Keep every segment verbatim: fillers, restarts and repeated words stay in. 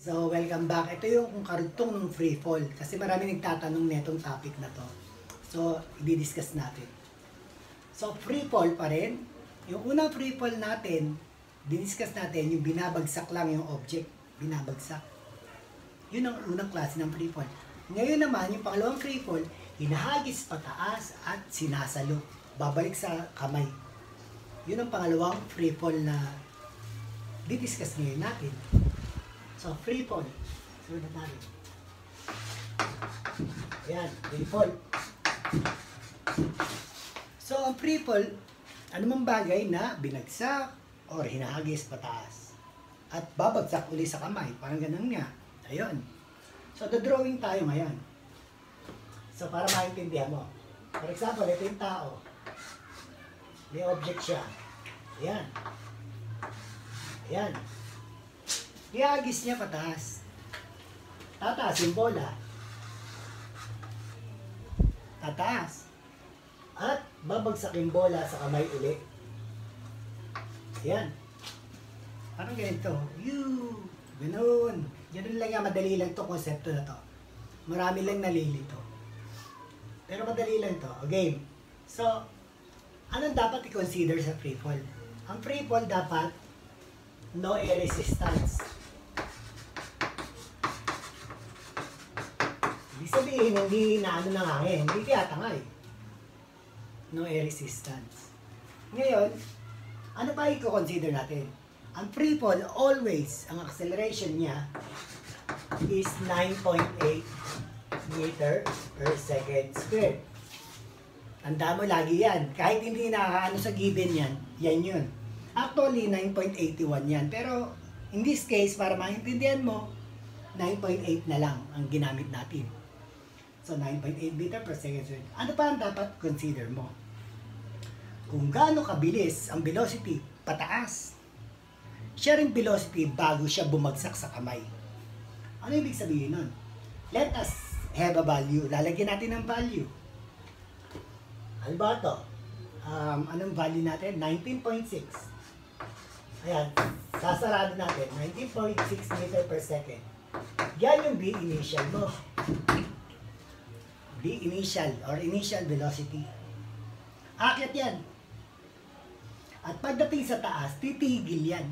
So, welcome back. Ito yung kung karugtong ng free fall. Kasi marami nagtatanong netong topic na to. So, i-discuss natin. So, free fall pa rin. Yung unang free fall natin, diniscuss natin yung binabagsak lang yung object. Binabagsak. Yun ang unang klase ng free fall. Ngayon naman, yung pangalawang free fall, hinahagis pataas at sinasalo. Babalik sa kamay. Yun ang pangalawang free fall na didiscuss ngayon natin. So, free fall. Sunod natin. Ayan, free fall. So, ang free fall, anumang bagay na binagsak or hinahagis pataas at babagsak uli sa kamay. Parang ganun nga. Ayun. So, the-drawing tayo ngayon. So, para maintindihan mo. For example, ito yung tao. May object siya. Ayan. Ayan. Ihagis niya pataas. Tataas yung bola. Tataas. At babagsak yung bola sa kamay uli. Ayan. Parang ganito. Yoo! Ganun. Ganun lang yan. Madali lang to konsepto na to. Marami lang nalilito. Pero madali lang to. Okay. So, anong dapat i-consider sa free fall? Ang free fall dapat no air resistance. Ibig sabihin, hindi na ano ng hangin, hindi tiyatangay. No air resistance. Ngayon, ano pa i-consider natin? Ang free fall, always, ang acceleration niya is nine point eight meter per second squared. Tanda mo lagi yan. Kahit hindi nakaano sa given yan, yan yun. Actually, nine point eight one yan. Pero, in this case, para maintindihan mo, nine point eight na lang ang ginamit natin. So, nine point eight meter per second squared. Ano pa ang dapat consider mo? Kung gaano kabilis ang velocity pataas, siya rin velocity bago siya bumagsak sa kamay. Ano ibig sabihin nun? Let us have a value. Lalagyan natin ng value. Ano ba ito? Um, anong value natin? nineteen point six. Ayan. Sasarado natin. nineteen point six meter per second. Yan yung B initial mo. B initial or initial velocity. Akyat yan. At pagdating sa taas, titigil yan.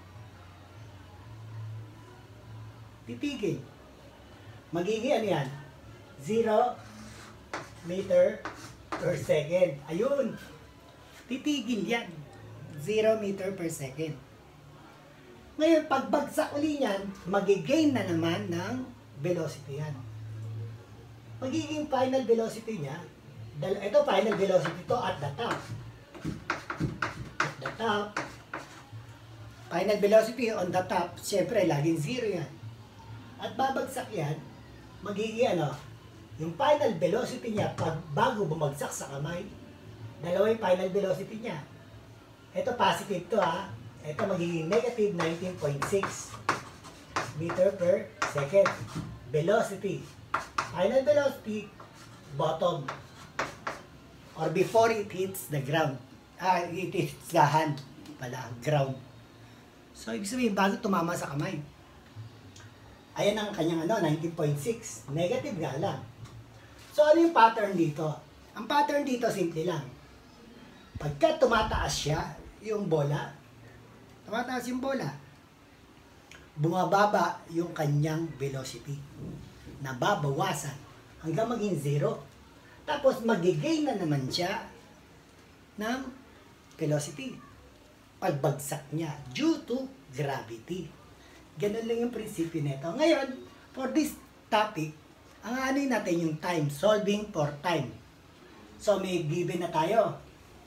Titigil. Magiging ano yan? zero meter per second. Ayun. Titigil yan. zero meter per second. Ngayon, pagbagsak uli yan, magigain na naman ng velocity yan. Magiging final velocity niya, ito final velocity to at the top. At the top, final velocity on the top, siyempre, laging zero yan. At babagsak yan, magiging ano, yung final velocity niya, pag bago bumagsak sa kamay, dalawa yung final velocity niya. Ito positive to ha. Ito magiging negative nineteen point six meter per second. Velocity. Final velocity, bottom. Or before it hits the ground. Ah, it hits the hand pala, ground. So, ibig sabihin, bago tumama sa kamay. Ayan ang kanyang ano, nineteen point six. Negative nga lang. So, ano yung pattern dito? Ang pattern dito, simple lang. Pagka tumataas siya, yung bola, tumataas yung bola, bumababa yung kanyang velocity. Nababawasan hanggang maging zero. Tapos, magigain na naman siya ng velocity. Pagbagsak niya due to gravity. Ganun lang yung prinsipyo nito. Ngayon, for this topic, ang ano natin yung time, solving for time. So, may given na tayo.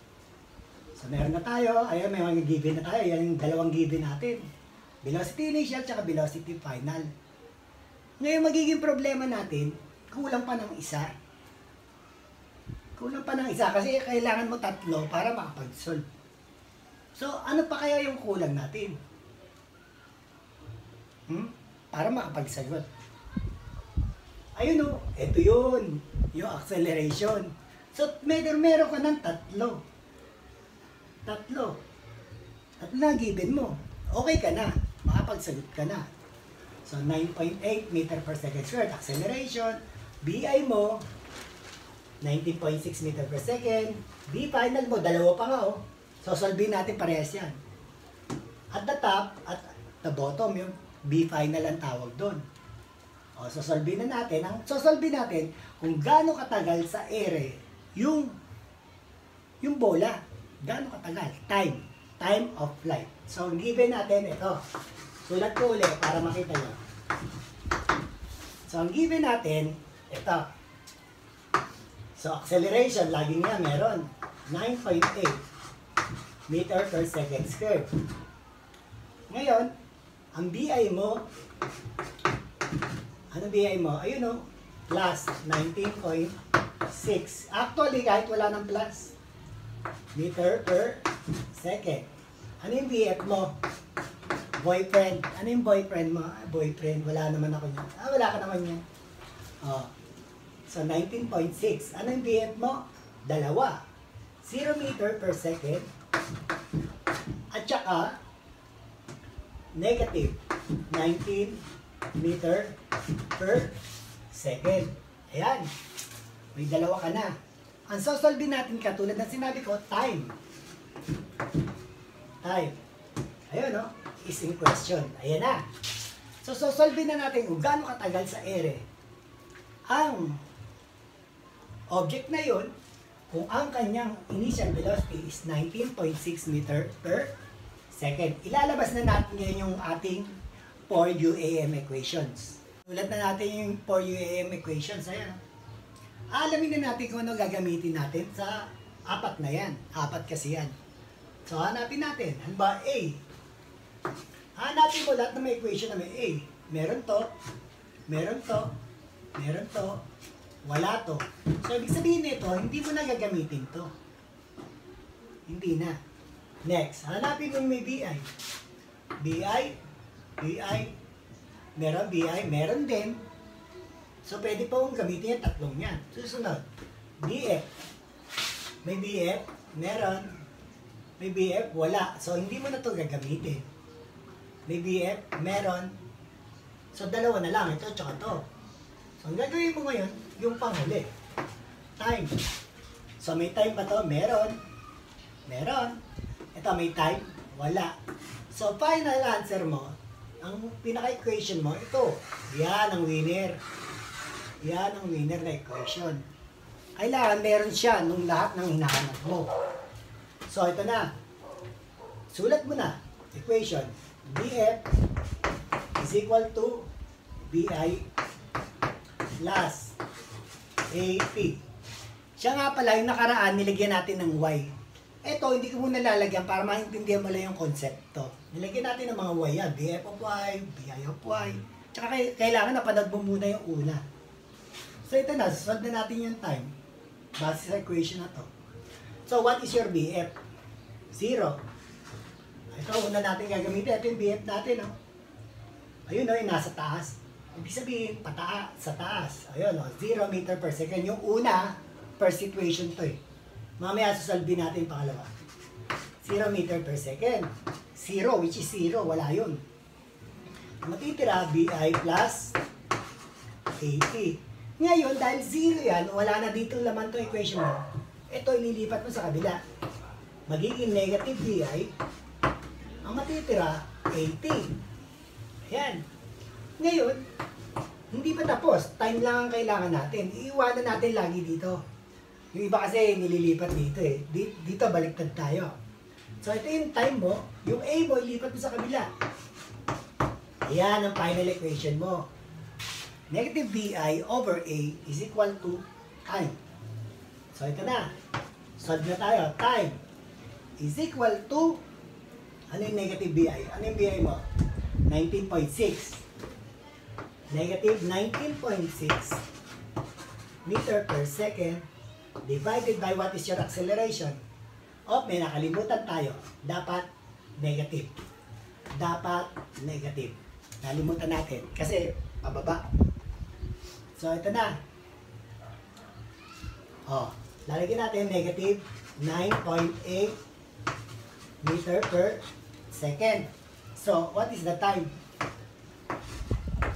So, meron na tayo. Ayun, may mga given na tayo. Yan yung dalawang given natin. Velocity initial, tsaka velocity final. Ngayon, magiging problema natin, kulang pa ng isa. Kulang pa ng isa kasi kailangan mo tatlo para makapag-solve. So, ano pa kaya yung kulang natin? Hmm? Para makapagsagot. Ayun o, ito yun. Yung acceleration. So, meron, meron ka ng tatlo. Tatlo. Tatlo na given mo. Okay ka na. Makapagsagot ka na. So, nine point eight meter per second squared. Acceleration, B I mo, nineteen point six meter per second. B final mo, dalawa pa nga oh. So, solvein natin parehas yan. At the top, at the bottom, yung B final ang tawag doon. O, so solvein na natin. Ang so solvein natin kung gaano katagal sa ere yung yung bola. Gaano katagal? Time. Time of flight. So, given natin ito. Sulat ko ulit para makita nyo. So, ang given natin, ito. So, acceleration, laging nga meron. nine point eight meter per second squared. Ngayon, ang B I mo, ano B I mo? Ayun o, plus nineteen point six. Actually, kahit wala ng plus, meter per second. Ano yung B F mo? Boyfriend. Ano yung boyfriend mo? Ah, boyfriend. Wala naman ako niyan. Ah, wala ka naman yan. Oh. So, nineteen point six. Ano yung B F mo? Dalawa. zero meter per second. At saka, negative nineteen meter per second. Ayan. May dalawa ka na. Ang sosolve natin katulad ng sinabi ko, time. Time. Ayun, no? Is in question. Ayan na. So, sosolve na natin kung gaano katagal sa ere. Ang object na yun, kung ang kanyang initial velocity is nineteen point six meter per second. Ilalabas na natin ngayon yung ating four U A M equations. Ulat na natin yung four U A M equations. Ayan. Alamin na natin kung ano gagamitin natin sa apat na yan. Apat kasi yan. So, hanapin natin. Ano ba? A. Hanapin mo lahat ng may equation na may A. Meron to. Meron to. Meron to. Wala to. So, ibig sabihin nito, hindi mo na gagamitin to. Hindi na. Next, hanapin mo may B I. B I, B I, meron B I, meron din. So, pwede pa kong gamitin yung tatlong yan. Susunod, B F. May B F, meron. May B F, wala. So, hindi mo na to gagamitin. May B F, meron. So, dalawa na lang. Ito, tsaka to. So, ang gagawin mo ngayon, yung panghuli. Time. So, may time pa to? Meron. Meron. Ito, may time? Wala. So, final answer mo, ang pinaka-equation mo, ito. Yan ang winner. Yan ang winner na equation. Kailangan meron siya nung lahat ng hinahanap mo. So, ito na. Sulat mo na. Equation. B F is equal to B I plus A P. Siya nga pala, yung nakaraan, nilagyan natin ng Y. Ito, hindi ko muna lalagyan para maintindihan mo lang yung konsepto. Nilagyan natin ng mga Y yan. B F of Y, B I of Y. Tsaka kailangan napanood mo muna yung una. So, ito na. Solve na natin yung time. Base sa equation na to. So, what is your B F? Zero. Ito, una natin gagamitin. Ito yung B F natin, no? Ayun, no? Yung nasa taas. Ibig sabihin, pataa sa taas. Ayun, no? zero meter per second. Yung una, per situation to eh. Mamaya sasalbi natin yung pangalawa. zero meter per second. Zero, which is zero. Wala yun. Matitira, B I plus A P. Ngayon, dahil zero yan, wala na dito laman itong equation mo. Ito, ililipat mo sa kabila. Magiging negative B I. Ang matitira, A T. Ayan. Ngayon, hindi pa tapos. Time lang ang kailangan natin. Iiwanan natin lagi dito. Yung iba kasi nililipat dito eh. Dito, baliktad tayo. So, ito yung time mo. Yung A mo, ilipat mo sa kabila. Ayan ang final equation mo. Negative B I over A is equal to time. So, ito na. Solve na tayo. Time is equal to, ano yung negative B I? Ano yung B I mo? nineteen point six. Negative nineteen point six meter per second divided by what is your acceleration? Oh, may nakalimutan tayo. Dapat negative. Dapat negative. Nalimutan natin. Kasi, pababa. So, ito na. Oh, lalagyan natin negative nine point eight meter per second. So, what is the time?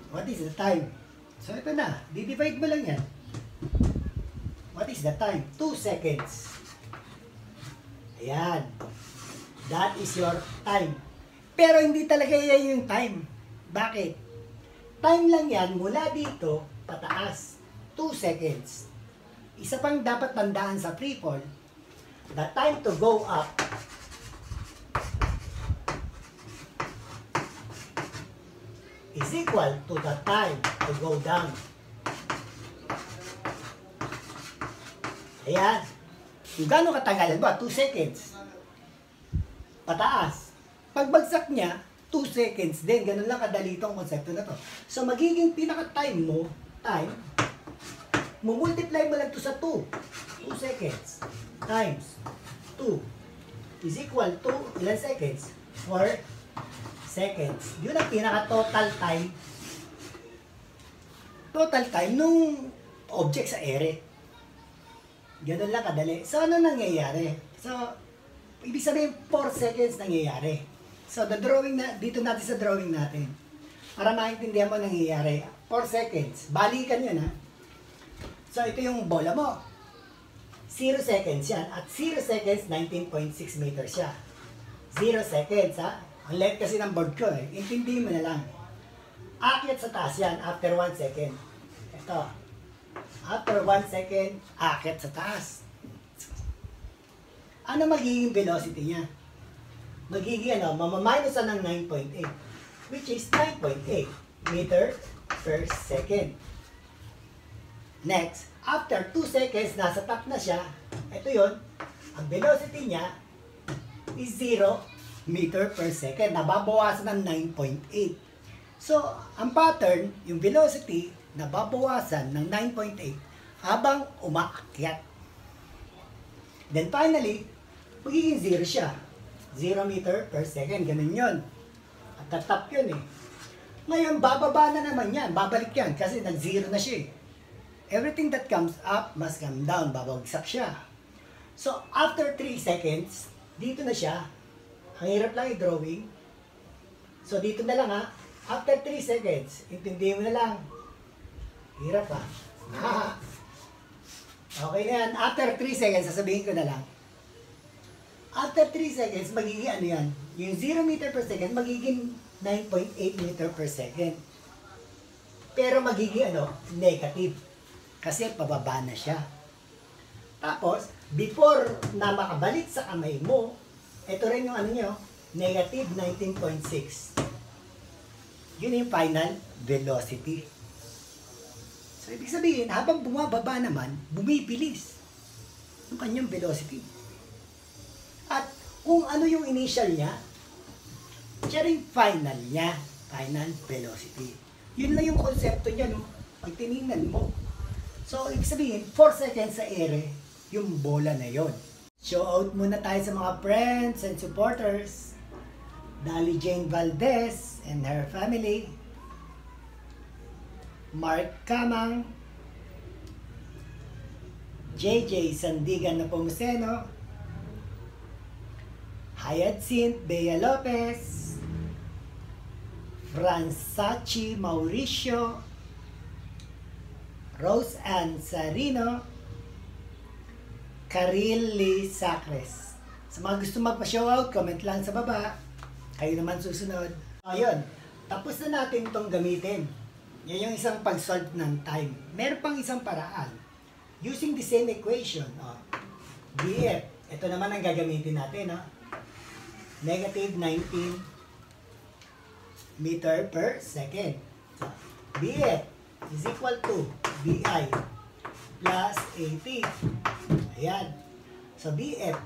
What is the time? So, ito na. Di-divide mo lang yan. What is the time? two seconds. Ayan. That is your time. Pero hindi talaga yan yung time. Bakit? Time lang yan mula dito pataas. two seconds. Isa pang dapat tandaan sa free fall, the time to go up is equal to the time to go down. Ayan. Kung gano'ng katagal ba? two seconds. Pataas. Pagbagsak niya, two seconds din. Ganun lang kadali itong konsepto na to. So, magiging pinaka-time mo, time, mumultiply mo lang to sa two. two seconds times two is equal to ilan seconds? four seconds. Yun ang pinaka-total time. Total time nung object sa ere. Ganun lang kadali. So, ano nangyayari? So, ibig sabihin, four seconds nangyayari. So, the drawing na, dito natin sa drawing natin. Para maintindihan mo nangyayari. four seconds. Balikan yun, ha? So, ito yung bola mo. zero seconds yan. At zero seconds, nineteen point six meters siya. zero seconds, ha? Ang length kasi ng board ko, eh. Intindihin mo na lang. Akyat sa taas yan after one second. Ito. After one second, akyat sa taas. Ano magiging velocity niya? Magiging ano, mamaminosan ng nine point eight. Which is nine point eight meter per second. Next, after two seconds, nasa top na siya. Ito yun, ang velocity niya is zero meter per second. Nababawasan ng nine point eight. So, ang pattern, yung velocity, nababawasan ng nine point eight habang umaakyat. Then finally, magiging zero siya. zero meter per second. Ganun yun. At tatap yun eh. Ngayon, bababa na naman yan. Babalik yan kasi nag-zero na siya eh. Everything that comes up must come down. Babagsak siya. So, after three seconds, dito na siya. Ang hirap lang i-drawing. So, dito na lang ha. After three seconds, intindihin mo na lang. Hirap ha. Okay na yan. After three seconds, sasabihin ko na lang. After three seconds, magiging ano yan? Yung zero meter per second, magiging nine point eight meter per second. Pero magiging ano? Negative. Kasi pababa na siya. Tapos, before na makabalik sa kamay mo, ito rin yung ano nyo, negative nineteen point six. Yun yung final velocity. So, ibig sabihin, habang bumababa naman, bumibilis yung kanyang velocity. At kung ano yung initial niya, siya rin final niya, final velocity. Yun lang yung konsepto niya, no? Pag tinignan mo. So, ibig sabihin, four seconds sa ere, yung bola na yon. Show out muna tayo sa mga friends and supporters. Dali Jane Valdez and her family. Mark Camang. J J Sandigan Nepomuceno. Hyacinth Bea Lopez. Fransachi Mauricio. Rose Ann Sarino, Karil Lee Sacres. Sa mga gusto magpa-shoutout, comment lang sa baba. Kayo naman susunod. Ayun, tapos na natin itong gamitin. Yan yung isang pag-solve ng time. Meron pang isang paraan. Using the same equation, oh, B F, ito naman ang gagamitin natin. Oh. Negative nineteen meter per second. So, B F is equal to B I plus eighty. Ayan. So, B F.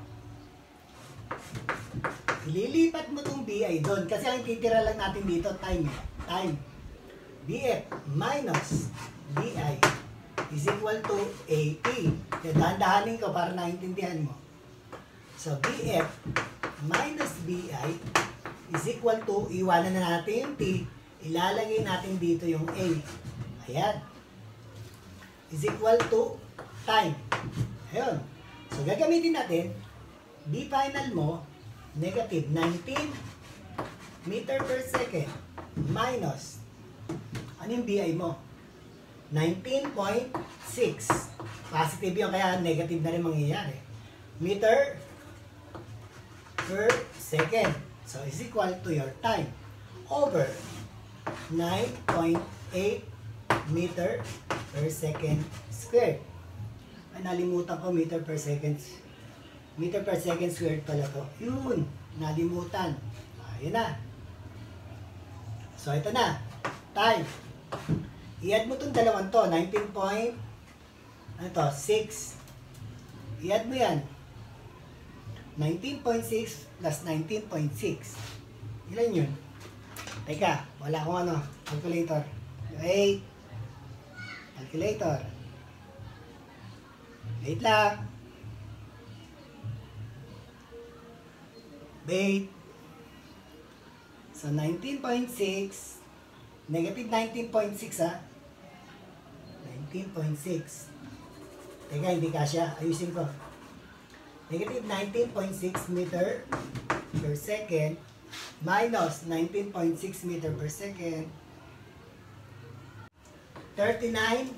Ililipat mo itong B I doon. Kasi ang titira lang natin dito, time. Time. B F minus B I is equal to eighty. Dahan-dahanin ko para naintindihan mo. So, B F minus B I is equal to, iwanan na natin yung T, ilalagay natin dito yung A. Ayan. Is equal to time. Ayun. So, gagamitin natin, B final mo, negative nineteen meter per second minus, Ano yung B I mo? nineteen point six. Positive yun, kaya negative na rin mangyayari. Meter per second. So, is equal to your time over nine point eight meter per second squared. Ay, nalimutan ko meter per second. Meter per second squared pala to. Yun, nalimutan. Ayun na. So, ito na. Time. I-add mo itong dalawang to. nineteen point ano to? six. I-add mo yan. nineteen point six plus nineteen point six. Ilan yun? Teka, wala akong ano. Calculator. Wait. Calculator. Wait lang. Wait. So, nineteen point six. Negative nineteen point six, ha? nineteen point six. Teka, hindi kasya. Ayusin ko. Negative nineteen point six meter per second minus nineteen point six meter per second. thirty-nine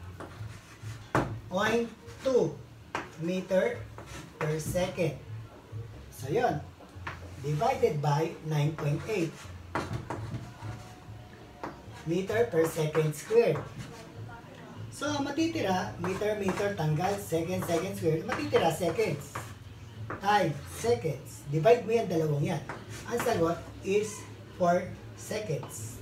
point two meter per second. So, yun. Divided by nine point eight meter per second squared. So, matitira, meter, meter, tanggal, second, second squared, matitira seconds. Time, seconds. Divide mo yan, dalawang yan. Ang sagot is four seconds.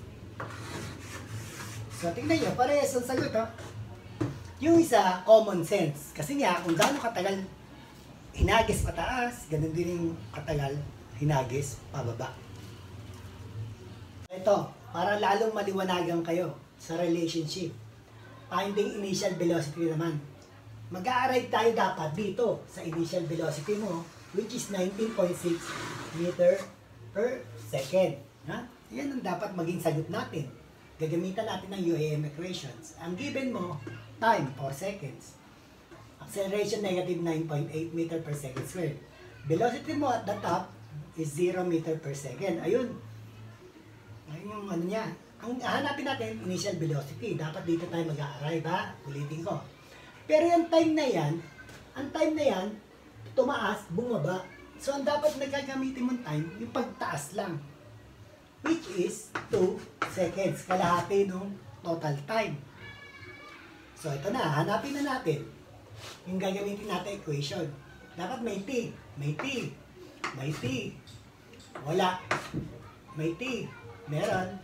So, tingnan nyo, parehas ang sagot, oh. Yung isa, common sense. Kasi nga, kung gaano katagal hinagis pataas, ganun din yung katagal hinagis pababa. Ito, para lalong maliwanagan kayo sa relationship. Finding initial velocity naman. Mag-a-arrive tayo dapat dito sa initial velocity mo, which is nineteen point six meter per second. Ha? Yan ang dapat maging sagot natin. Gagamitan natin ng U A M equations. Ang given mo, time, four seconds. Acceleration, negative nine point eight meter per second squared. Velocity mo at the top is zero meter per second. Ayun. Ayun yung ano niya. Ang hanapin natin, initial velocity. Dapat dito tayo mag-a-arrive, ha? Ulitin ko. Pero yung time na yan, ang time na yan, tumaas, bumaba. So, ang dapat nagagamitin mong time, yung pagtaas lang. Which is two seconds. Kalahati nung total time. So, ito na. Hanapin na natin yung gagamitin natin equation. Dapat may T. May T. May T. Wala. May T. Meron.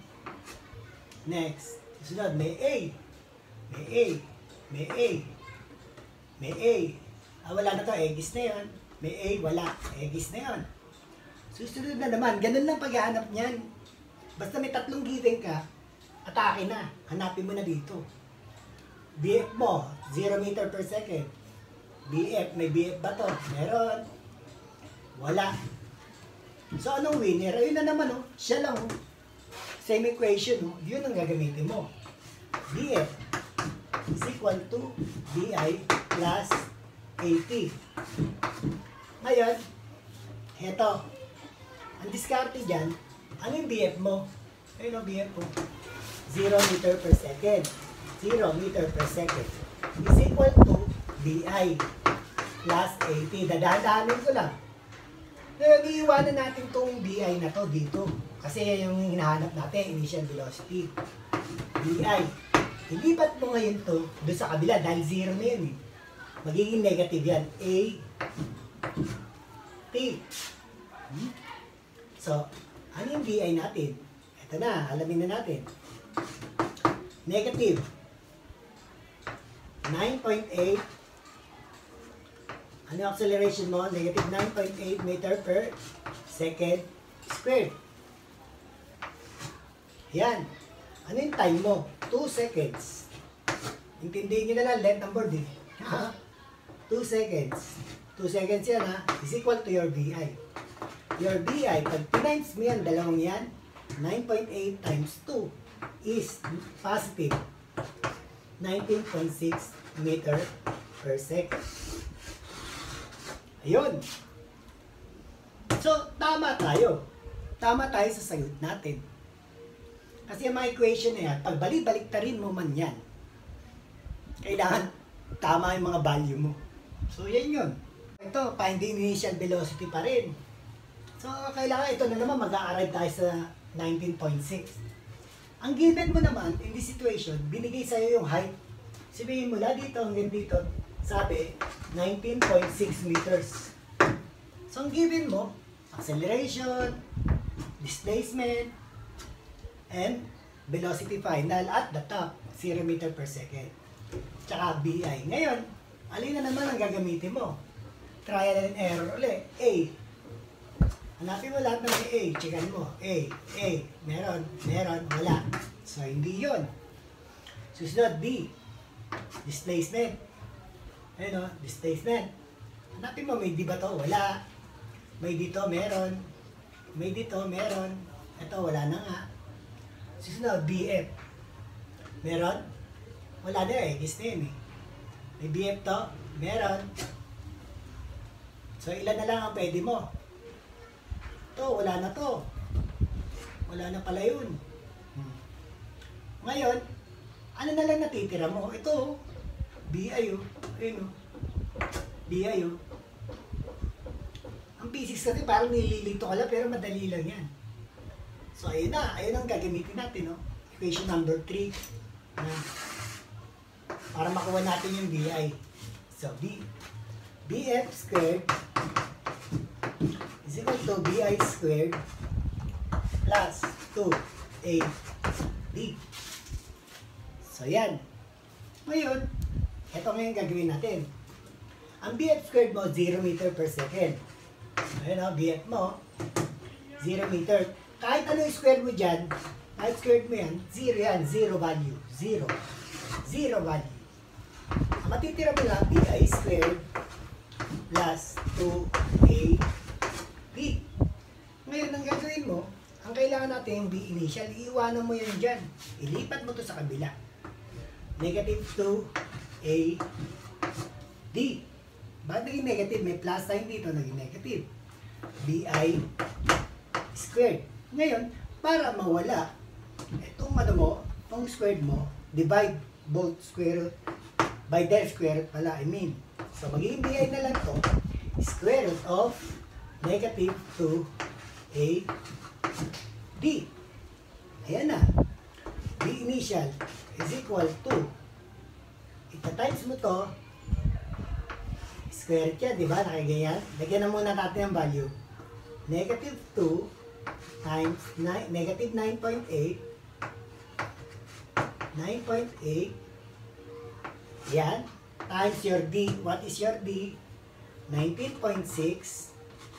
Next. Susunod, may A. May A. May A. May A. Ah, wala na to. Egis na yun. May A. Wala. Egis na yun. Susunod na naman. Ganun lang paghahanap niyan. Basta may tatlong given ka, atake na. Hanapin mo na dito. B F mo, zero meter per second. B F, may B F ba to? Meron. Wala. So, anong winner? Ayun na naman, oh. Siya lang, oh. Same equation, oh. Yun ang gagamitin mo. B F is equal to B I plus A T. Ngayon, heto. Ang diskarte dyan, ano yung B F mo? Ayun ang B F mo. zero meter per second. zero meter per second is equal to B I plus A T. Dadaan-daanin ko lang. Ngayon, iiwanan natin itong B I na to dito. Kasi yung hinahanap natin, initial velocity. B I. Ilipat mo ngayon to doon sa kabila dahil zero na yun eh. Magiging negative yan. A T. Hmm? So, ano yung B I natin? Ito na, alamin na natin. Negative nine point eight. Ano yung acceleration mo? Negative nine point eight meter per second squared. Yan. Ano yung time mo? two seconds. Intindihin nyo na lang, length ng board eh. two seconds. two seconds yan ha. Is equal to your B I. Your B I, pag times mo yan, dalawang yan, nine point eight times two is positive nineteen point six meter per second. Ayun. So, tama tayo. Tama tayo sa sagot natin. Kasi yung mga equation na yan, pag balik-baliktarin mo man yan, kailangan tama yung mga value mo. So, yan yun. Ito, find the initial velocity pa rin. So, kailangan ito na naman mag-a-arrive tayo sa nineteen point six. Ang given mo naman, in this situation, binigay sa'yo yung height. Sabihin mula dito hanggang dito, sabi, nineteen point six meters. So, ang given mo, acceleration, displacement, and velocity final at the top, zero meter per second. Tsaka B I. Ngayon, alin na naman ang gagamitin mo? Trial and error ulit. A. Hanapin mo lahat ng may A. Checkan mo. A. A. Meron. Meron. Wala. So, hindi yun. Susunod, B. Displacement. Ayun o. Displacement. Hanapin mo, may D ba to? Wala. May dito, meron. May dito, meron. Ito, wala na nga. Susunod, B F. Meron? Wala na eh. Guess na yun eh. May B F to? Meron. So, ilan na lang ang pwede mo? Ito, wala na to. Wala na pala yun. Hmm. Ngayon, ano na lang natitira mo? Ito, B I O. Ayun o. B I O. Ang physics kasi parang nililito ka lang, pero madali lang yan. So, ayun na. Ayun ang gagamitin natin, no? Equation number three. Uh, para makuha natin yung B I. So, B. B F squared is equal to B I squared plus two A B. So, yan. Ngayon, ito ngayon gagawin natin. Ang B F squared mo, zero meter per second. Ayun o, B F mo, zero meter. Kahit ano yung square mo dyan, kahit squared mo yan, zero yan, zero value. Zero. Zero value. Ang matitira mo lang, B I squared plus two A B. Ngayon, ang gagawin mo, ang kailangan natin yung B initial, iiwanan mo yan dyan. Ilipat mo to sa kabila. Negative two A D. Bakit naging negative? May plus sign dito, naging negative. B I squared. Ngayon, para mawala, itong ano mo, itong squared mo, divide both square root by their square root pala, I mean. So, magiging B I na lang to, square root of negative two A D. Ayan na. B initial is equal to, ita-times mo to, square root yan, di ba? Nakaganyan. Lagyan na muna natin ang value. Negative two times nine, negative nine point eight. nine point eight. Yan. Times your D. What is your D? nineteen point six.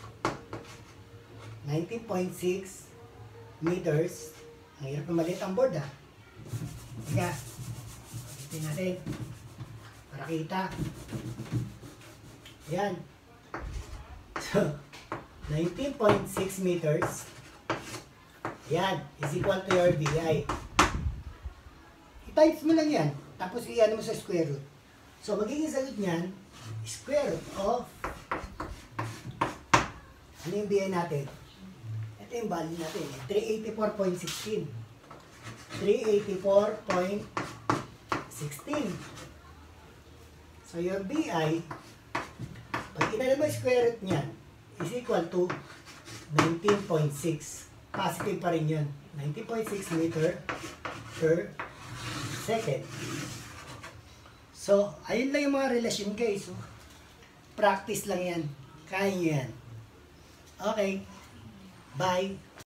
nineteen point six meters. Ang hirap na maliit ang board, ha? Sige. Ito natin. Para kita. Yan. So, nineteen point six meters. Yan. Is equal to your B I. I-types mo lang yan. Tapos i-ano mo sa square root. So, magiging sagot niyan, square root of, ano yung B I natin? Ito yung value natin, eh, three eighty-four point one six. three eighty-four point one six. So, your B I, pag inano mo square root niyan, is equal to nineteen point six. Positive pa rin yun. nineteen point six meter per second. So, ayun lang yung mga relasyon, guys. So, practice lang yan. Kaya nyo yan. Okay. Bye.